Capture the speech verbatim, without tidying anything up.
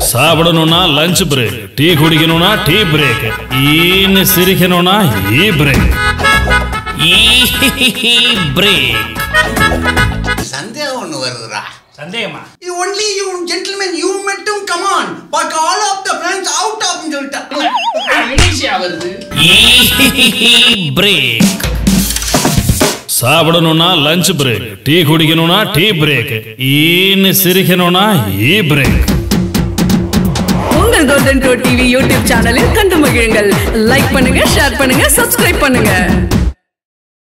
சாப்பிடணும்னா lunch break, tea குடிக்கணும்னா tea break, ஈன்னு சிரிக்கணும்னா ஈ பிரேக். ஈ பிரேக். சந்தேகம் ஒண்ணு வருதுடா. சந்தேகமா? You only you gentlemen you மட்டும் come on. But all of the friends out of சொல்லிட்டா. ஈஸியா வருது. ஈ பிரேக். சாப்பிடணும்னா லஞ்ச் பிரேக், டீ குடிக்கணும்னா டீ பிரேக், ஈன்னு சிரிக்கணும்னா ஈ பிரேக். உங்கள் கோல்டன் ரோட் டிவி யூடியூப் சேனலில் கண்டு மகிழுங்கள். லைக் பண்ணுங்க, ஷேர் பண்ணுங்க, சப்ஸ்கிரைப் பண்ணுங்க.